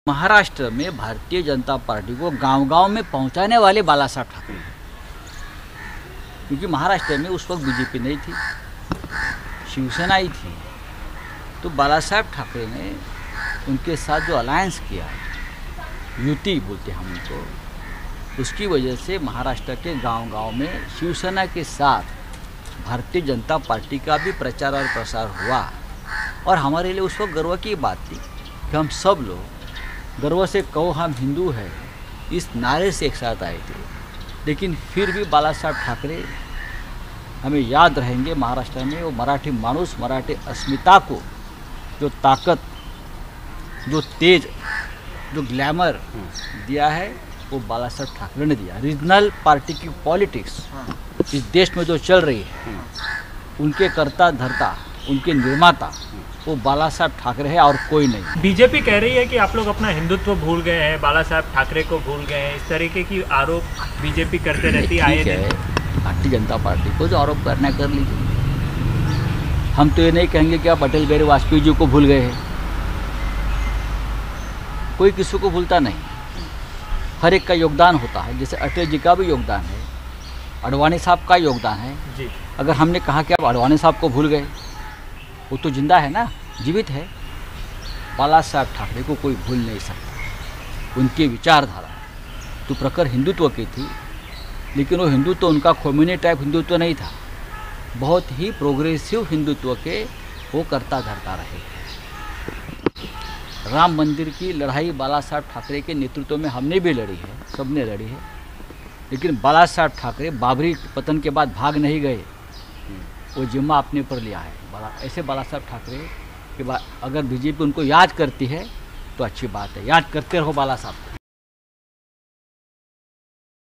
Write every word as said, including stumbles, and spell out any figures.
महाराष्ट्र में भारतीय जनता पार्टी को गांव-गांव में पहुंचाने वाले बाला साहब ठाकरे, क्योंकि महाराष्ट्र में उस वक्त बीजेपी नहीं थी, शिवसेना ही थी। तो बाला साहब ठाकरे ने उनके साथ जो अलायंस किया, युति बोलते हैं हम उनको, उसकी वजह से महाराष्ट्र के गांव-गांव में शिवसेना के साथ भारतीय जनता पार्टी का भी प्रचार और प्रसार हुआ। और हमारे लिए उस वक्त गर्व की बात थी कि हम सब लोग गर्व से कहो हम हिंदू हैं, इस नारे से एक साथ आए थे। लेकिन फिर भी बाला साहब ठाकरे हमें याद रहेंगे। महाराष्ट्र में वो मराठी माणूस, मराठी अस्मिता को जो ताकत, जो तेज, जो ग्लैमर दिया है, वो बाला साहब ठाकरे ने दिया। रीजनल पार्टी की पॉलिटिक्स इस देश में जो चल रही है, उनके कर्ता धर्ता, उनके निर्माता वो बाला साहब ठाकरे है और कोई नहीं। बीजेपी कह रही है कि आप लोग अपना हिंदुत्व भूल गए हैं, बाला साहब ठाकरे को भूल गए हैं। इस तरीके की आरोप बीजेपी करते रहती है आए दिन। भारतीय जनता पार्टी को जो आरोप करना कर लीजिए। हम तो ये नहीं कहेंगे कि आप अटल बिहारी वाजपेयी जी को भूल गए हैं। कोई किसी को भूलता नहीं, हर एक का योगदान होता है। जैसे अटल जी का भी योगदान है, अडवाणी साहब का योगदान है जी। अगर हमने कहा कि आप अडवाणी साहब को भूल गए, वो तो जिंदा है ना, जीवित है। बाला साहब ठाकरे को कोई भूल नहीं सकता। उनकी विचारधारा तो प्रखर हिंदुत्व की थी, लेकिन वो हिंदुत्व उनका खोमेनी टाइप हिंदुत्व नहीं था। बहुत ही प्रोग्रेसिव हिंदुत्व के वो करता धरता रहे। राम मंदिर की लड़ाई बाला साहब ठाकरे के नेतृत्व में हमने भी लड़ी है, सबने लड़ी है। लेकिन बाला साहब ठाकरे बाबरी पतन के बाद भाग नहीं गए, वो जिम्मा अपने पर लिया है। बाला ऐसे बाला साहब ठाकरे के बाद अगर बीजेपी उनको याद करती है तो अच्छी बात है, याद करते रहो बाला साहब।